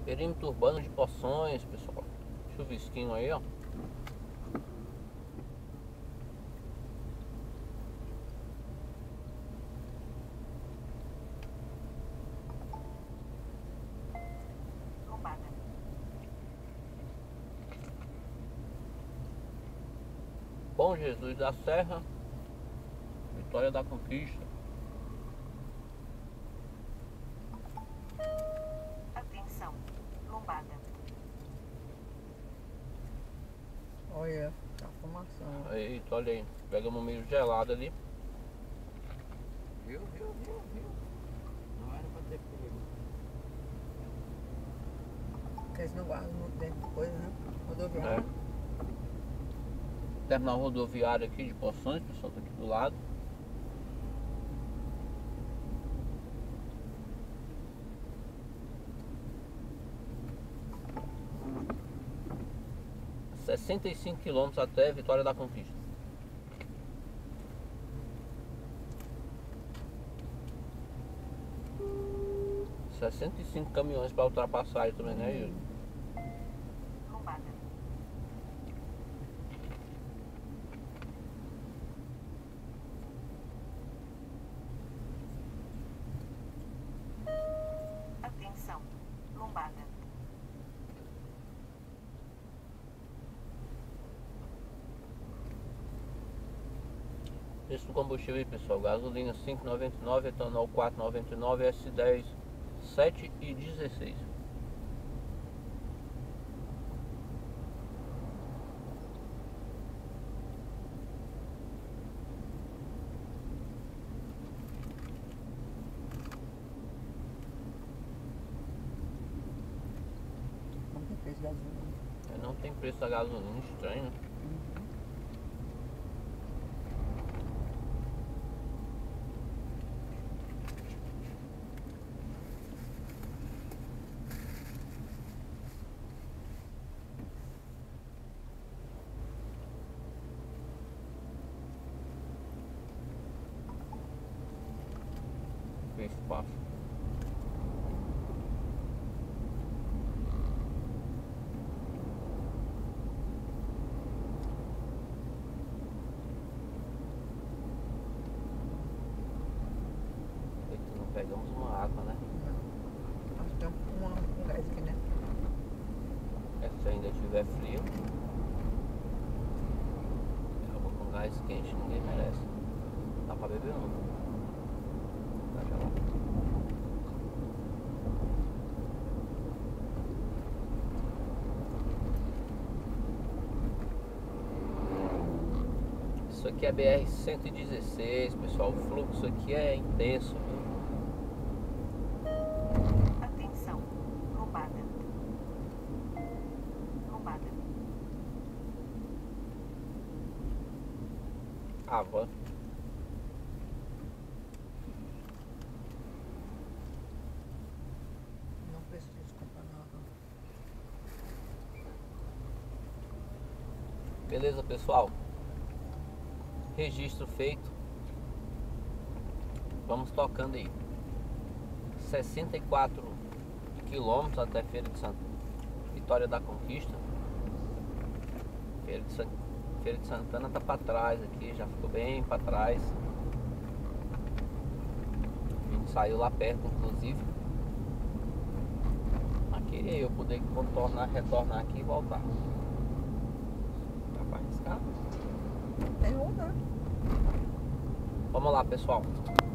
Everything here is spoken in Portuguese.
Perímetro urbano de Poções, pessoal. Chuvisquinho aí, ó. Bom Jesus da Serra, Vitória da Conquista. Atenção, lombada. Olha, a formação. Eita, olha aí. Pegamos meio gelado ali. Viu? Não era pra ter perigo. Porque eles não guardam muito dentro de coisa, né? Rodoviária. Terminal rodoviário aqui de Poções, pessoal, tá aqui do lado. É. 65 quilômetros até Vitória da Conquista. É. 65 caminhões para ultrapassar aí também, né, Yuri? Lombada. Atenção, lombada. Preço do combustível aí, pessoal. Gasolina 5,99, etanol 4,99, S10 7,16. Não tem preço de gasolina. Não tem preço da gasolina, estranho, né? Espaço. Eita, não pegamos uma água, né? Não. Acho que tem um gás aqui, né? Se ainda estiver frio, água com gás quente ninguém merece. Dá pra beber não. Tá gelado. Isso aqui é BR-116, pessoal. O fluxo aqui é intenso, viu? Atenção, lombada. Lombada. Van. Não preciso comprar nada. Beleza, pessoal? Registro feito. Vamos tocando aí. 64 quilômetros até Feira de Santana. Vitória da Conquista. Feira de Santana tá para trás aqui, já ficou bem para trás. A gente saiu lá perto, inclusive. Mas queria eu poder retornar aqui e voltar. Dá para arriscar? Tem outra. Vamos lá, pessoal.